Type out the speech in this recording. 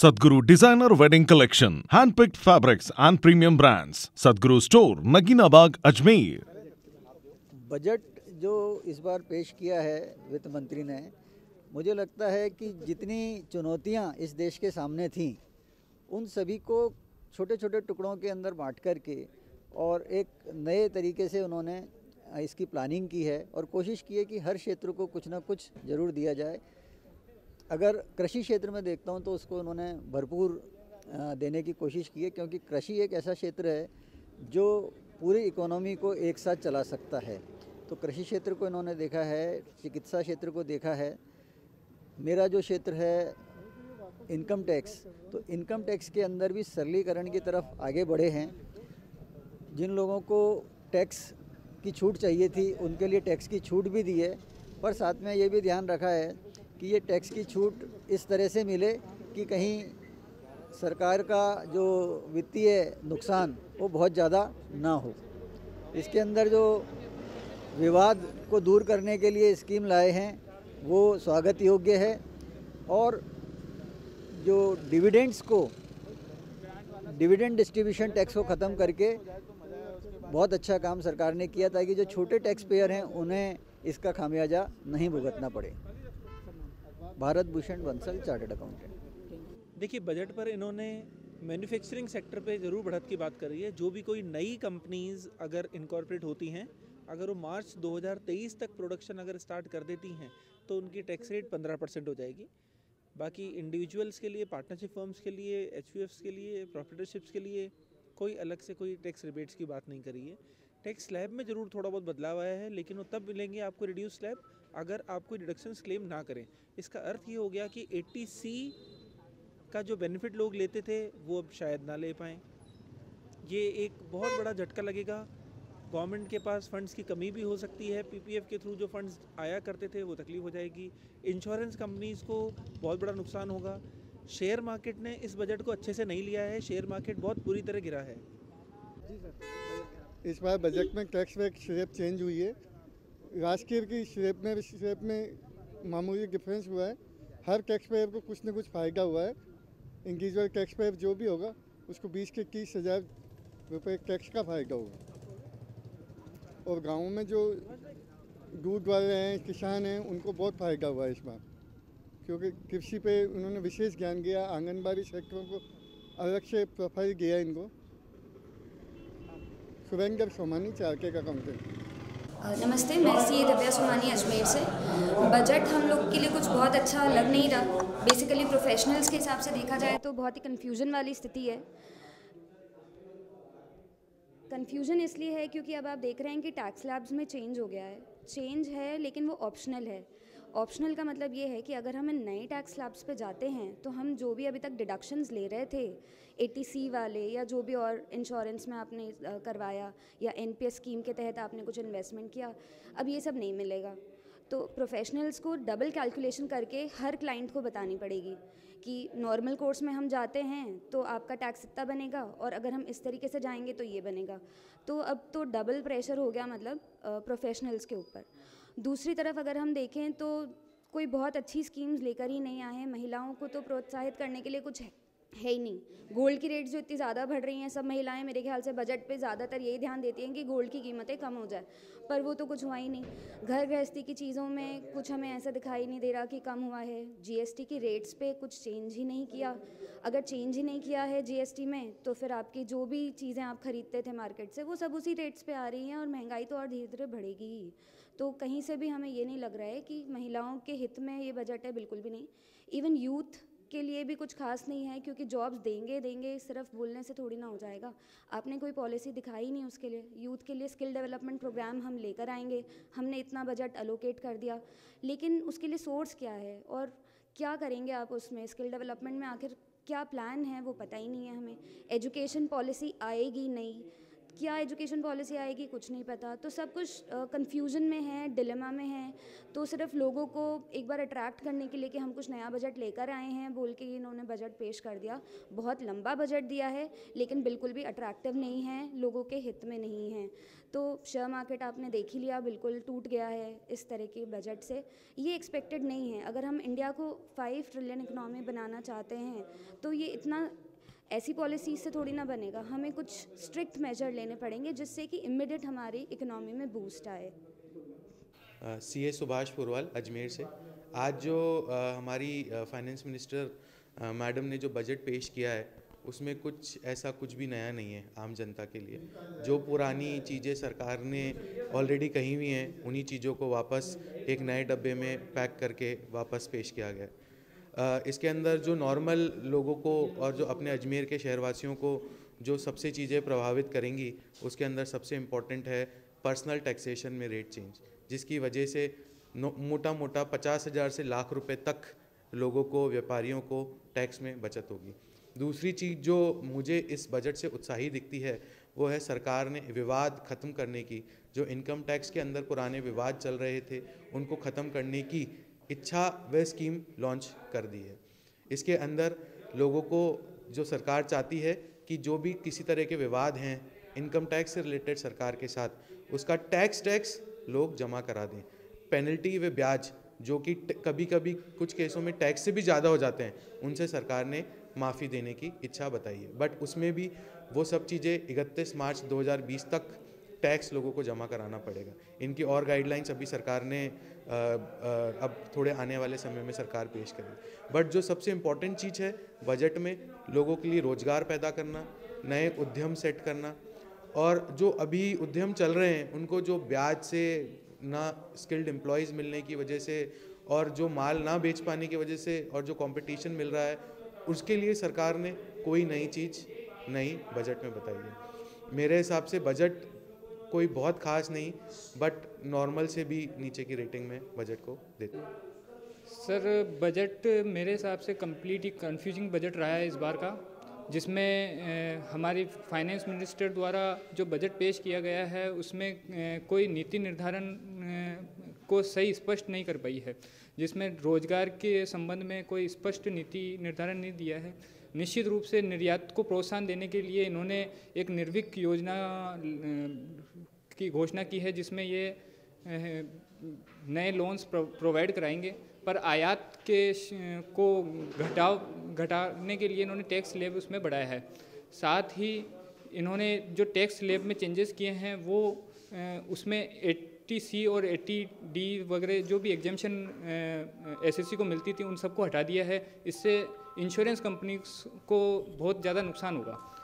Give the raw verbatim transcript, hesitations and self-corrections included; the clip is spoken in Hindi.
Sadhguru Designer Wedding Collection, hand-picked fabrics and premium brands. Sadhguru Store, Nagina Bagh, Ajmer. Budget जो इस बार पेश किया है वित्त मंत्री ने, मुझे लगता है कि जितनी चुनौतियां इस देश के सामने थीं, उन सभी को छोटे छोटे टुकड़ों के अंदर बांट करके और एक नए तरीके से उन्होंने इसकी प्लानिंग की है और कोशिश की है कि हर क्षेत्र को कुछ ना कुछ ज़रूर दिया जाए। अगर कृषि क्षेत्र में देखता हूं तो उसको उन्होंने भरपूर देने की कोशिश की है, क्योंकि कृषि एक ऐसा क्षेत्र है जो पूरी इकोनॉमी को एक साथ चला सकता है। तो कृषि क्षेत्र को इन्होंने देखा है, चिकित्सा क्षेत्र को देखा है। मेरा जो क्षेत्र है इनकम टैक्स, तो इनकम टैक्स के अंदर भी सरलीकरण की तरफ आगे बढ़े हैं। जिन लोगों को टैक्स की छूट चाहिए थी उनके लिए टैक्स की छूट भी दी है, पर साथ में ये भी ध्यान रखा है कि ये टैक्स की छूट इस तरह से मिले कि कहीं सरकार का जो वित्तीय नुकसान वो बहुत ज़्यादा ना हो। इसके अंदर जो विवाद को दूर करने के लिए स्कीम लाए हैं वो स्वागत योग्य है, और जो डिविडेंड्स को डिविडेंड डिस्ट्रीब्यूशन टैक्स को ख़त्म करके बहुत अच्छा काम सरकार ने किया, ताकि जो छोटे टैक्स पेयर हैं उन्हें इसका खामियाजा नहीं भुगतना पड़े। Bharat Bhushan Bansal, chartered accountant. देखिए, बजट पर इन्होंने मैन्युफैक्चरिंग सेक्टर पे ज़रूर बढ़त की बात करी है। जो भी कोई नई कंपनीज़ अगर इनकॉर्पोरेट होती हैं, अगर वो मार्च दो हज़ार तेईस तक प्रोडक्शन अगर स्टार्ट कर देती हैं तो उनकी टैक्स रेट पंद्रह परसेंट हो जाएगी। बाकी इंडिविजुअल्स के लिए, पार्टनरशिप फर्म्स के लिए, एच यू एफ्स के लिए, प्रॉफिटरशिप्स के लिए कोई अलग से कोई टैक्स रिबेट्स की बात नहीं करी है। टैक्स स्लैब में ज़रूर थोड़ा बहुत बदलाव आया है, लेकिन वो तब मिलेंगे आपको रिड्यूस स्लैब अगर आप कोई डिडक्शंस क्लेम ना करें। इसका अर्थ ये हो गया कि एटी सी का जो बेनिफिट लोग लेते थे वो अब शायद ना ले पाएँ। ये एक बहुत बड़ा झटका लगेगा। गवर्नमेंट के पास फंड्स की कमी भी हो सकती है। पीपीएफ के थ्रू जो फंड्स आया करते थे वो तकलीफ हो जाएगी। इंश्योरेंस कंपनीज़ को बहुत बड़ा नुकसान होगा। शेयर मार्केट ने इस बजट को अच्छे से नहीं लिया है। शेयर मार्केट बहुत बुरी तरह गिरा है। जी सर, इस बार बजट में टैक्स रेट स्लैब चेंज हुई है। लास्ट ईयर की स्लैब में स्लैब में मामूली डिफरेंस हुआ है। हर टैक्स पेयर को कुछ न कुछ फ़ायदा हुआ है। इंडिविजुअल टैक्स पेयर जो भी होगा उसको बीस के इक्कीस हज़ार रुपये टैक्स का फ़ायदा होगा, और गाँव में जो दूध वाले हैं, किसान हैं, उनको बहुत फ़ायदा हुआ है इस बार, क्योंकि कृषि पे उन्होंने विशेष ध्यान दिया। आंगनबाड़ी सेक्टरों को अलग से प्रोफाइल दिया इनको। Surendra Somani, chartered accountant. नमस्ते, मैं सी दिव्या सोमानी अजमेर से। बजट हम लोग के लिए कुछ बहुत अच्छा लग नहीं रहा। बेसिकली प्रोफेशनल्स के हिसाब से देखा जाए तो बहुत ही कन्फ्यूज़न वाली स्थिति है। कन्फ्यूज़न इसलिए है क्योंकि अब आप देख रहे हैं कि टैक्स स्लैब्स में चेंज हो गया है। चेंज है लेकिन वो ऑप्शनल है। ऑप्शनल का मतलब ये है कि अगर हम नए टैक्स स्लैब्स पे जाते हैं तो हम जो भी अभी तक डिडक्शंस ले रहे थे एटीसी वाले, या जो भी और इंश्योरेंस में आपने करवाया या एनपीएस स्कीम के तहत आपने कुछ इन्वेस्टमेंट किया, अब ये सब नहीं मिलेगा। तो प्रोफेशनल्स को डबल कैलकुलेशन करके हर क्लाइंट को बतानी पड़ेगी कि नॉर्मल कोर्स में हम जाते हैं तो आपका टैक्स इतना बनेगा, और अगर हम इस तरीके से जाएंगे तो ये बनेगा। तो अब तो डबल प्रेशर हो गया, मतलब प्रोफेशनल्स के ऊपर। दूसरी तरफ अगर हम देखें तो कोई बहुत अच्छी स्कीम्स लेकर ही नहीं आए हैं। महिलाओं को तो प्रोत्साहित करने के लिए कुछ है है ही नहीं। गोल्ड की रेट्स जो इतनी ज़्यादा बढ़ रही हैं, सब महिलाएं मेरे ख्याल से बजट पे ज़्यादातर यही ध्यान देती हैं कि गोल्ड की कीमतें कम हो जाए, पर वो तो कुछ हुआ ही नहीं। घर गृहस्थी की चीज़ों में कुछ हमें ऐसा दिखाई नहीं दे रहा कि कम हुआ है। जीएसटी की रेट्स पे कुछ चेंज ही नहीं किया। अगर चेंज ही नहीं किया है जीएसटी में, तो फिर आपकी जो भी चीज़ें आप खरीदते थे मार्केट से वो सब उसी रेट्स पे आ रही हैं, और महंगाई तो और धीरे धीरे बढ़ेगी ही। तो कहीं से भी हमें ये नहीं लग रहा है कि महिलाओं के हित में ये बजट है, बिल्कुल भी नहीं। इवन यूथ के लिए भी कुछ खास नहीं है, क्योंकि जॉब्स देंगे देंगे सिर्फ बोलने से थोड़ी ना हो जाएगा। आपने कोई पॉलिसी दिखाई नहीं उसके लिए। यूथ के लिए स्किल डेवलपमेंट प्रोग्राम हम लेकर आएंगे, हमने इतना बजट अलोकेट कर दिया, लेकिन उसके लिए सोर्स क्या है और क्या करेंगे आप उसमें? स्किल डेवलपमेंट में आखिर क्या प्लान है वो पता ही नहीं है हमें। एजुकेशन पॉलिसी आएगी नहीं, क्या एजुकेशन पॉलिसी आएगी कुछ नहीं पता, तो सब कुछ कंफ्यूजन में है, डिलेमा में है। तो सिर्फ लोगों को एक बार अट्रैक्ट करने के लिए कि हम कुछ नया बजट लेकर आए हैं बोल के इन्होंने बजट पेश कर दिया। बहुत लंबा बजट दिया है लेकिन बिल्कुल भी अट्रैक्टिव नहीं है, लोगों के हित में नहीं है। तो शेयर मार्केट आपने देख ही लिया, बिल्कुल टूट गया है इस तरह के बजट से। ये एक्सपेक्टेड नहीं है। अगर हम इंडिया को फाइव ट्रिलियन इकनॉमी बनाना चाहते हैं तो ये इतना ऐसी पॉलिसी से थोड़ी ना बनेगा। हमें कुछ स्ट्रिक्ट मेजर लेने पड़ेंगे जिससे कि इमीडिएट हमारी इकोनॉमी में बूस्ट आए। सी ए सुभाष पुरवाल अजमेर से। आज जो uh, हमारी फाइनेंस मिनिस्टर मैडम ने जो बजट पेश किया है उसमें कुछ ऐसा कुछ भी नया नहीं है आम जनता के लिए। जो पुरानी चीज़ें सरकार ने ऑलरेडी कही हुई हैं उन्हीं चीज़ों को वापस एक नए डब्बे में पैक करके वापस पेश किया गया। Uh, इसके अंदर जो नॉर्मल लोगों को और जो अपने अजमेर के शहरवासियों को जो सबसे चीज़ें प्रभावित करेंगी उसके अंदर सबसे इम्पॉर्टेंट है पर्सनल टैक्सेशन में रेट चेंज, जिसकी वजह से मोटा मोटा पचास हज़ार से लाख रुपए तक लोगों को, व्यापारियों को टैक्स में बचत होगी। दूसरी चीज़ जो मुझे इस बजट से उत्साही दिखती है वो है सरकार ने विवाद ख़त्म करने की, जो इनकम टैक्स के अंदर पुराने विवाद चल रहे थे उनको ख़त्म करने की इच्छा वह स्कीम लॉन्च कर दी है। इसके अंदर लोगों को जो सरकार चाहती है कि जो भी किसी तरह के विवाद हैं इनकम टैक्स से रिलेटेड सरकार के साथ, उसका टैक्स टैक्स लोग जमा करा दें। पेनल्टी व ब्याज जो कि कभी कभी कुछ केसों में टैक्स से भी ज़्यादा हो जाते हैं उनसे सरकार ने माफ़ी देने की इच्छा बताई है। बट उसमें भी वो सब चीज़ें इकतीस मार्च दो हज़ार बीस तक टैक्स लोगों को जमा कराना पड़ेगा। इनकी और गाइडलाइंस अभी सरकार ने आ, आ, अब थोड़े आने वाले समय में सरकार पेश करेगी। बट जो सबसे इम्पॉर्टेंट चीज़ है बजट में लोगों के लिए रोज़गार पैदा करना, नए उद्यम सेट करना, और जो अभी उद्यम चल रहे हैं उनको जो ब्याज से ना स्किल्ड एम्प्लॉयज़ मिलने की वजह से और जो माल ना बेच पाने की वजह से और जो कंपटीशन मिल रहा है उसके लिए सरकार ने कोई नई चीज़ नई बजट में बताई है। मेरे हिसाब से बजट कोई बहुत खास नहीं बट नॉर्मल से भी नीचे की रेटिंग में बजट को देते हैं। सर बजट मेरे हिसाब से कंप्लीट ही कंफ्यूजिंग बजट रहा है इस बार का, जिसमें हमारी फाइनेंस मिनिस्टर द्वारा जो बजट पेश किया गया है उसमें कोई नीति निर्धारण को सही स्पष्ट नहीं कर पाई है, जिसमें रोजगार के संबंध में कोई स्पष्ट नीति निर्धारण नहीं दिया है। निश्चित रूप से निर्यात को प्रोत्साहन देने के लिए इन्होंने एक निर्विक योजना की घोषणा की है जिसमें ये नए लोन्स प्रोवाइड कराएंगे, पर आयात के को घटाव घटाने के लिए इन्होंने टैक्स स्लैब उसमें बढ़ाया है। साथ ही इन्होंने जो टैक्स स्लैब में चेंजेस किए हैं वो उसमें एट्टी सी और एट्टी डी वगैरह जो भी एग्जेम्पशन एसएससी को मिलती थी उन सबको हटा दिया है। इससे इंश्योरेंस कंपनीज को बहुत ज़्यादा नुकसान होगा।